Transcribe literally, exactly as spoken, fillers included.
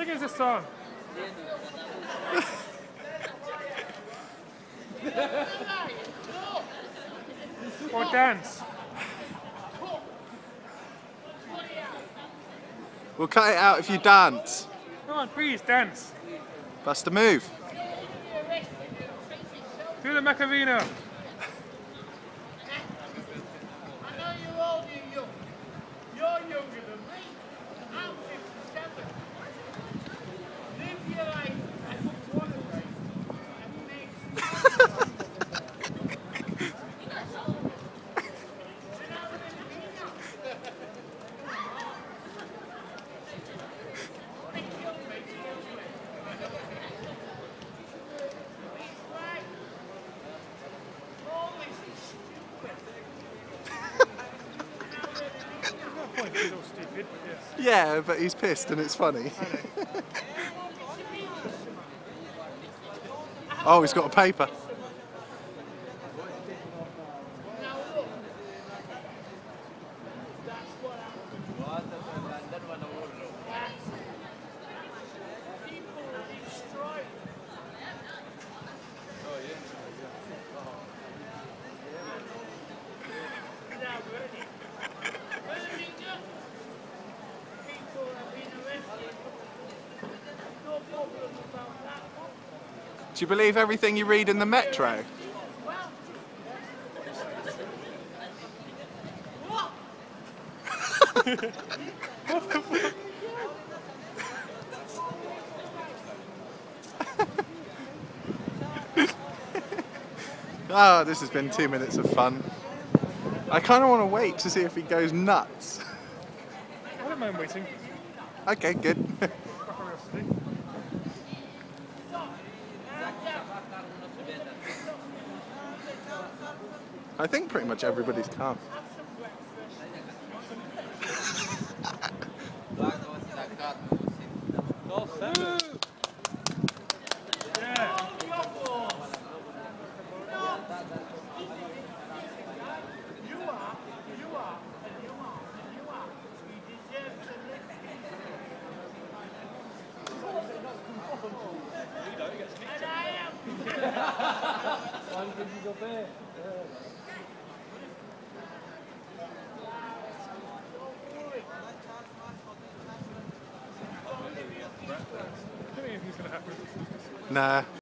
Sing us a song. Or dance. We'll cut it out if you dance. Come on, please, dance. Bust a move. Do the Macarena. I know you're old and young. You're younger than me. I'm fifty-seven. Live your life as you want to live and make He's all stupid, but yes. Yeah, but he's pissed and it's funny. Oh, he's got a paper. Do you believe everything you read in the Metro? Oh, this has been two minutes of fun. I kind of want to wait to see if he goes nuts. I don't mind waiting. Okay, good. I think pretty much everybody's come. I don't think anything's going to happen. Nah.